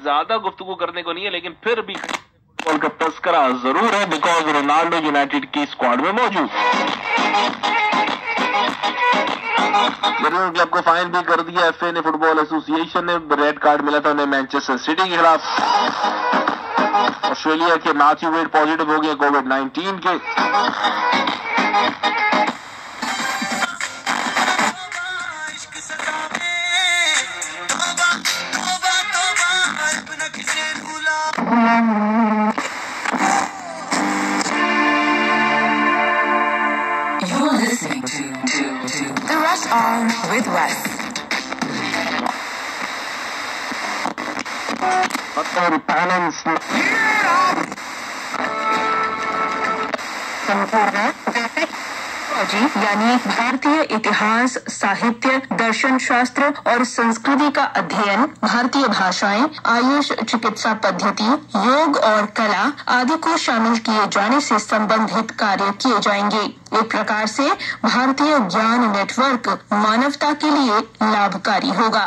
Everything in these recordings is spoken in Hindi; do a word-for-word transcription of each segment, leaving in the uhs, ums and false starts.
ज्यादा गुफ्तगू करने को नहीं है, लेकिन फिर भी फुटबॉल का तस्करा जरूर है बिकॉज रोनाल्डो यूनाइटेड की स्क्वाड में मौजूद। क्लब को फाइन भी कर दिया एफए ने, फुटबॉल एसोसिएशन ने। रेड कार्ड मिला था उन्हें मैनचेस्टर सिटी के खिलाफ। ऑस्ट्रेलिया के मैथ्यू वेड पॉजिटिव हो गए कोविड नाइनटीन के। You're listening to, to, to The Rush On with Wes. संपूर्ण यानी भारतीय इतिहास, साहित्य, दर्शन शास्त्र और संस्कृति का अध्ययन, भारतीय भाषाएं, आयुष चिकित्सा पद्धति, योग और कला आदि को शामिल किए जाने से संबंधित कार्य किए जाएंगे। एक प्रकार से भारतीय ज्ञान नेटवर्क मानवता के लिए लाभकारी होगा।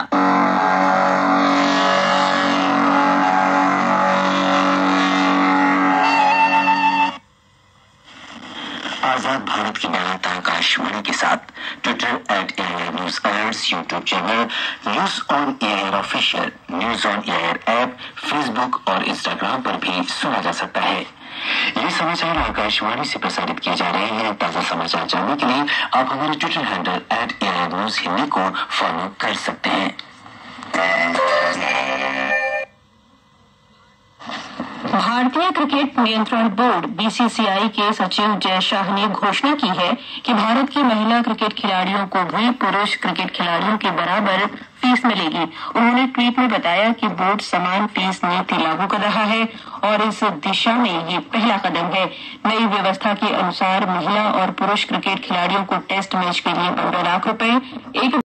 आजाद भारत की निरंतर आकाशवाणी के साथ Twitter at AIR news alerts, YouTube channel news on AIR official, news on AIR app, Facebook और इंस्टाग्राम पर भी सुना जा सकता है। ये समाचार आकाशवाणी से प्रसारित किए जा रहे हैं। ताजा समाचार जानने के लिए आप हमारे Twitter handle at AIR news Hindi को फॉलो कर सकते हैं। भारतीय क्रिकेट नियंत्रण बोर्ड बीसीसीआई के सचिव जय शाह ने घोषणा की है कि भारत की महिला क्रिकेट खिलाड़ियों को भी पुरुष क्रिकेट खिलाड़ियों के बराबर फीस मिलेगी। उन्होंने ट्वीट में बताया कि बोर्ड समान फीस नीति लागू कर रहा है और इस दिशा में ये पहला कदम है। नई व्यवस्था के अनुसार महिला और पुरुष क्रिकेट खिलाड़ियों को टेस्ट मैच के लिए पंद्रह लाख रुपए, एक